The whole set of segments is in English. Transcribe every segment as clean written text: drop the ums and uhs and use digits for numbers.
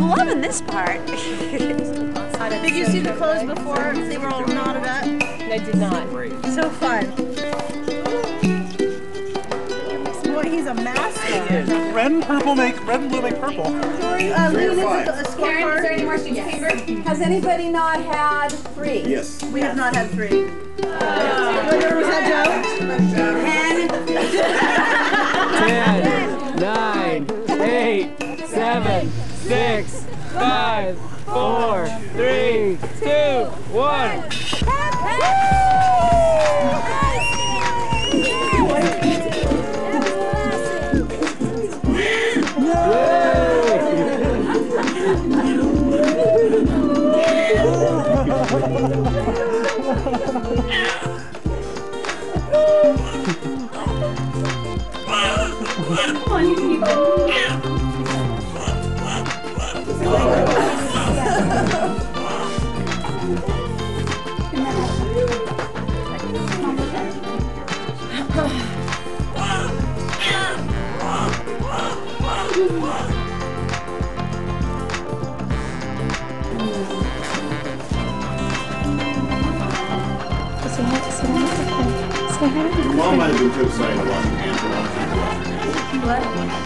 loving this part. Did you see the clothes before? They were all knotted up. I did not. So fun. Boy, he's a master. Red and blue make purple. Lily, a scorecard. Karen, is there any more sheets of paper? Has anybody not had 3? Yes. We have not had 3. Was that Joe? 10, 9, 8, 7, 6, 5, 4, 3, 2, 1. Come on, you can keep it. Mom might have been too excited about the answer. What?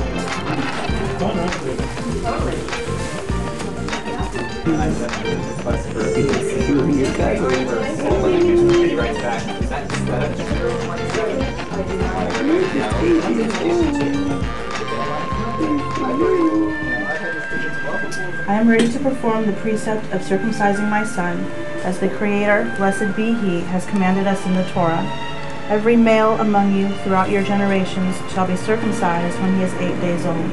I am ready to perform the precept of circumcising my son, as the Creator, blessed be He, has commanded us in the Torah. Every male among you throughout your generations shall be circumcised when he is 8 days old.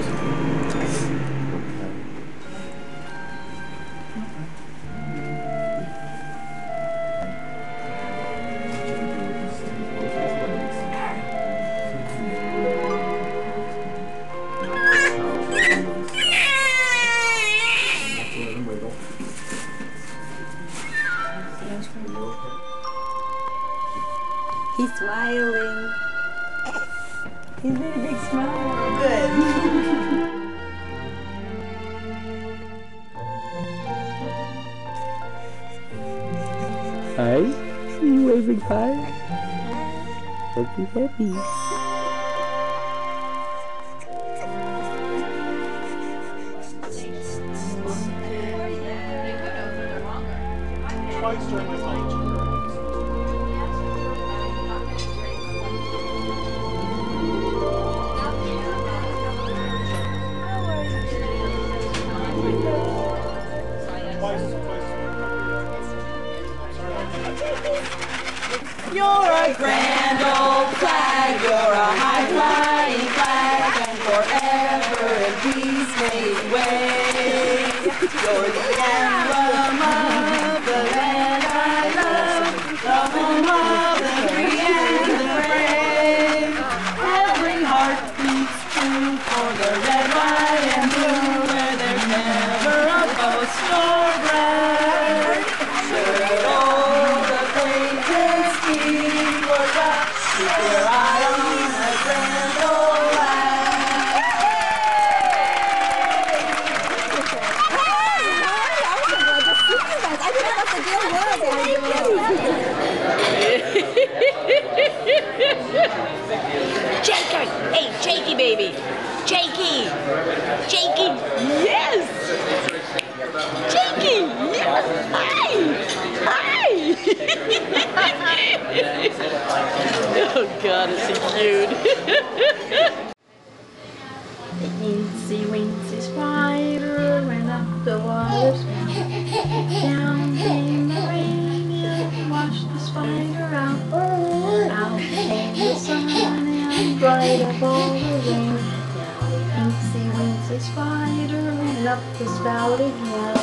He's smiling. He's made a big smile. Good. Hi. You waving hi? Happy, happy. Twice during my college career. You're a grand old flag, you're a high-flying flag, and forever in peace made way. You're the emblem of the land I love, the home of the free and the brave. Every heart beats true for the red, white, and blue, where there's never a boast or brag. Should all the pages keep were up, keep your eye on the grand old flag. I didn't know what the deal was. Jakey! Hey, Jakey baby! Jakey! Jakey! Yes! Jakey! Yes! Hi! Hi! Oh God, is he cute? The Incy Wincy spider ran up the waters. Down came the rain and washed the spider out. Out came the sun and dried up all the rain. Incy Wincy spider ran up the spouted well.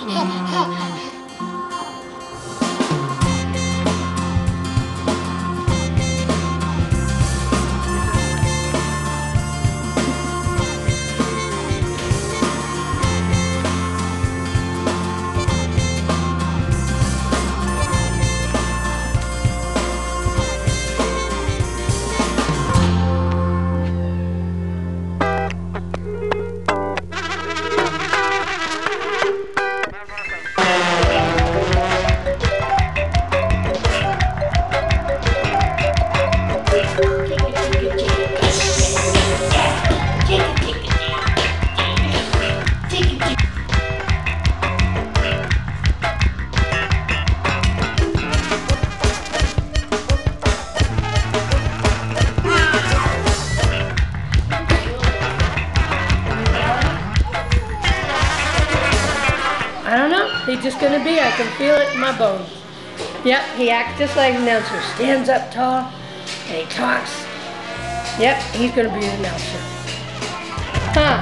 I don't know. He's just gonna be. I can feel it in my bones. Yep, he acts just like an announcer. Stands up tall and he talks. Yep, he's gonna be an announcer. Huh?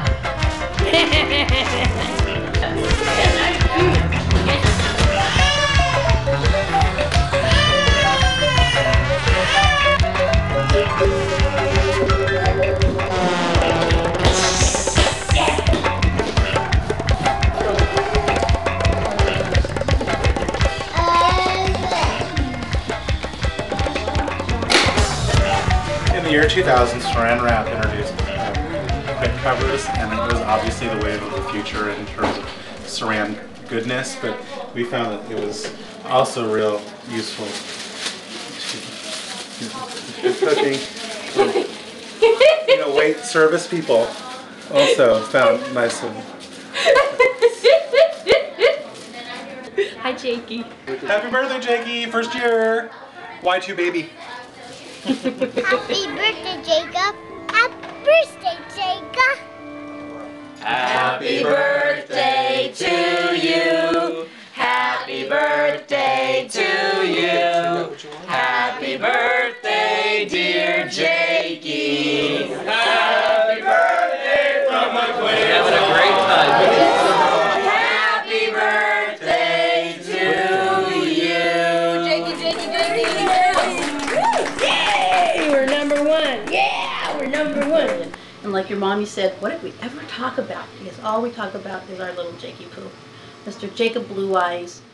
In the year 2000, Saran Wrap introduced quick covers, and it was obviously the wave of the future in terms of Saran goodness, but we found that it was also real useful to cooking. Wait service people also found nice and Hi, Jakey. Happy birthday, Jakey! First year! Y2 baby. Happy birthday, Jacob. Happy birthday, Jacob. Happy birthday to you. Happy birthday to you. Happy birthday, dear Jakey. Happy birthday from my queen. Having a great time. Happy birthday to you. Jakey, Jakey, Jakey. Yay! We're number one. Yeah, we're number one. And like your mommy said, what did we ever talk about? Because all we talk about is our little Jakey Poo. Mr. Jacob Blue Eyes